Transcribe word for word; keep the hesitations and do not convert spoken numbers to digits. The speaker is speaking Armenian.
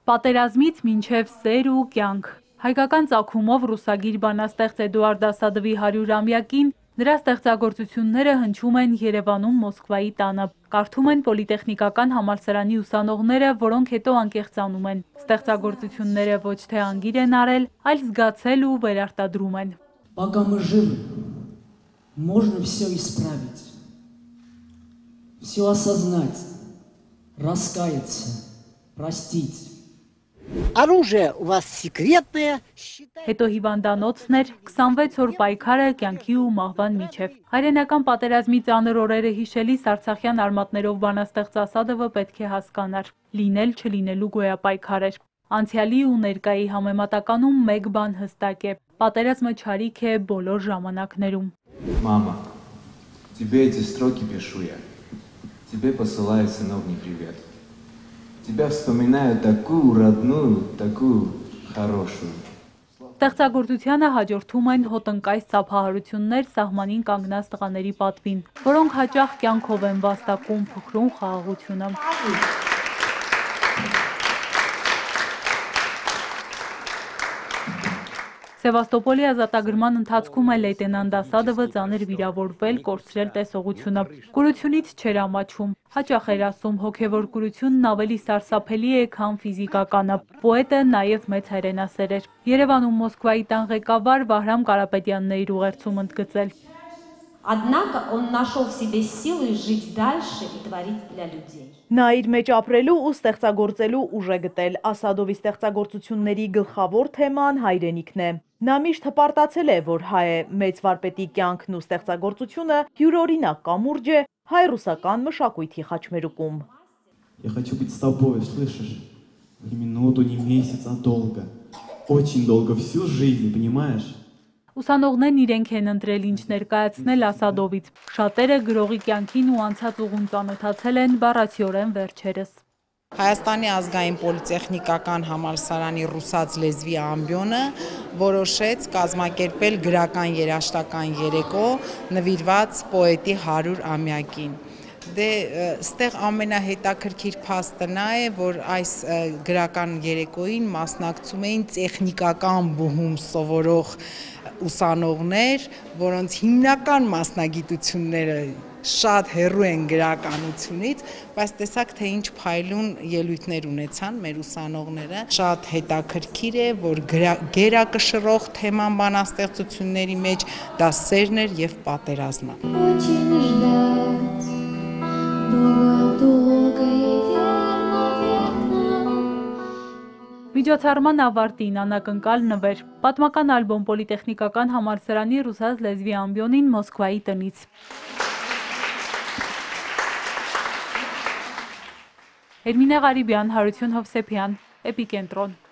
Պատերազմից մինչև սեր ու կյանք։ Հայկական ծագումով ռուսագիր բանաստեղծ Էդուարդ Ասադովի հարյուրամյակին նրա ստեղծագործությունները հնչում են Երևանում Մոսկվայի տանը։ Կարդում են Պոլիտեխնիկական համալսարանի ուսանողները, որոնք հետո անկեղծանում են։ Ստեղծագործությունները ոչ թե անգիր են արել, այլ զգացել ու վերարտադրում են։ Пока мы живы, можно все исправить, все осознать, раскаяться, простить. Оружие у вас секретное. Հետո հիվանդանոցն էր, քսանվեց օր պայքարը կյանքի ու մահվան միջև։ Հայրենական պատերազմի ծանր օրերը հիշելիս արցախյան արմատներով բանաստեղծ Ասադովը պետք է հասկանար. լինել չլինելու գոյապայքար էր։ Անցյալի ու ներկայի համեմատականում մեկ բան հստակ է. պատերազմը չարիք է բոլոր ժամանակներում։ Мама, тебе эти строки пишу я. Тебе посылаю сыновний привет. Тебя вспоминаю такую родную, такую хорошую. Ստեղծագործությանը հաջորդում են հոտնկայս ծափահարություններ սահմանին կանգնած տղաների պատվին, որոնք հաճախ կյանքով են վաստակում փխրուն խաղաղությունը։ Սևաստոպոլի ազատագրման ընթացքում է լեյտենանտ Ասադովը ծանր վիրավորվել, կորցրել տեսողությունը։ Կուրությունից չէր ամաչում։ Հաճախ էր ասում, հոգևոր կուրությունն ավելի սարսափելի է, քան ֆիզիկականը։ Պոետը նաև մեծ հայրենասեր էր։ Երևանում Մոսկվայի տան ղեկավար Վահրամ Կարապետյանն է իր ուղերձում ընդգծել. Однако он нашел в себе силы жить дальше и творить для людей. Նա իր մեջ ապրելու ու ստեղծագործելու ուժ է գտել։ Ասադովի ստեղծագործությունների գլխավոր թեման հայրենիքն է։ Նա միշտ հպարտացել է, որ հայ է, մեծ վարպետի կյանքն ու ստեղծագործությունը յուրօրինակ կամուրջ է հայ-ռուսական մշակույթի խաչմերուկում։ Я хочу быть с тобой, слышишь? Не минуту, не месяц, а долго. Очень долго, всю жизнь, понимаешь? Ուսանողներն իրենք են ընտրել ինչ ներկայացնել Ասադովից։ Շատերը գրողի կյանքին ու անցած ուղուն ծանոթացել են բառացիորեն վերջերս։ Հայաստանի ազգային պոլիտեխնիկական համալսարանի ռուսաց լեզվի ամբիոնը որոշեց կազմակերպել գրական երաժշտական երեկո նվիրված պոետի հարյուր ամյակին։ Դե ստեղ ամենահետաքրքիր փաստը նա է, որ այս գրական երեկոյին մասնակցում էին տեխնիկական բուհում սովորող ուսանողներ, որոնց հիմնական մասնագիտությունները շատ հեռու են գրականությունից, բայց տեսակ թե ինչ փայլուն ելույթներ ունեցան մեր ուսանողները։ Շատ հետաքրքիր է, որ գերակշռող թեման բանաստեղծությունների մեջ դա սերն էր եւ պատերազմը։ Միջոցառման ավարտին անակնկալ նվեր։ Պատմական ալբոմ Պոլիտեխնիկական համալսարանի ռուսաց լեզվի ամբիոնին Մոսկվայի տնից։ Էրմինե Ղարիբյան, Հարություն Հովսեփյան, Էպիկենտրոն։